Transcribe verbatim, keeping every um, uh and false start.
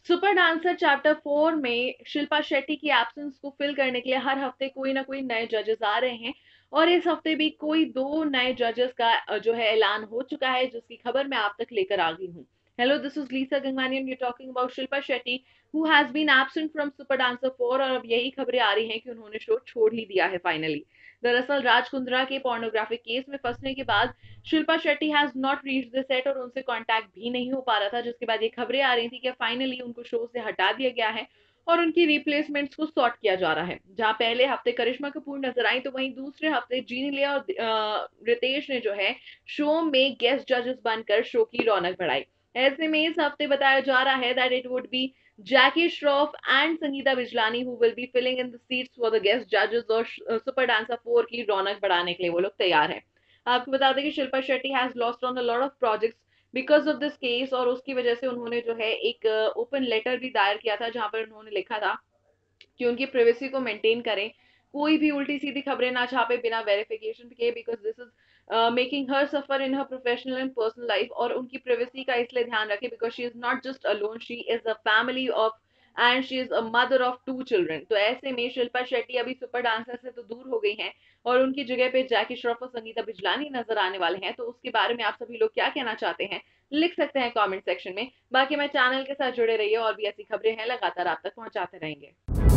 Super dancer chapter four में शिल्पा शेट्टी की absence को फिल करने के लिए हर हफ्ते कोई ना कोई नए जजेस आ रहे हैं और इस हफ्ते भी कोई दो नए जजेस का अ, जो है ऐलान हो चुका है, जिसकी खबर मैं आप तक लेकर आ गई हूँ। Hello, this is Lisa Gangwani and you talking about Shilpa Shetty who has been absent from super dancer four, और अब यही खबरें आ रही हैं कि उन्होंने शो छोड़ ही दिया है फाइनली। दरअसल राज कुंद्रा के पोर्नोग्राफिक केस में फंसने के बाद Shilpa Shetty has not reach the set और उनसे कांटेक्ट भी नहीं हो पा रहा था, जिसके बाद ये खबरें आ रही थी कि फाइनली उनको शो से हटा दिया गया है और उनकी रिप्लेसमेंट्स को सॉर्ट किया जा रहा है। जहां पहले हफ्ते करिश्मा कपूर नजर आई, तो वहीं दूसरे हफ्ते जीनी ले और अ, रितेश ने जो है शो में गेस्ट जजेस बनकर शो की रौनक बढ़ाई। ऐसे में इस हफ्ते बताया जा रहा है that it would be Jackie Shroff and Sangeeta Bijlani who will be filling in the seats for the guest जजेस, और सुपर डांसर फोर की रौनक बढ़ाने के लिए वो लोग तैयार हैं। आपको बता दें कि Shilpa Shetty has lost on a lot of projects because of this case, और उसकी वजह से उन्होंने जो है एक ओपन uh, लेटर भी दायर किया था, जहां पर उन्होंने लिखा था कि उनकी प्राइवेसी को मेंटेन करें, कोई भी उल्टी सीधी खबरें ना छापे बिना वेरिफिकेशन के, because this is making her suffer in her professional and personal life, और उनकी प्राइवेसी का इसलिए ध्यान रखें because she is not just alone, she is a family of and she is a mother of two children. तो ऐसे में शिल्पा शेट्टी अभी सुपर डांसर से तो दूर हो गई हैं और उनकी जगह पे जैकी श्रॉफ और संगीता बिजलानी नजर आने वाले हैं। तो उसके बारे में आप सभी लोग क्या कहना चाहते हैं, लिख सकते हैं कमेंट सेक्शन में। बाकी मैं चैनल के साथ जुड़े रहिए, और भी ऐसी खबरें हैं लगातार आप तक पहुंचाते रहेंगे।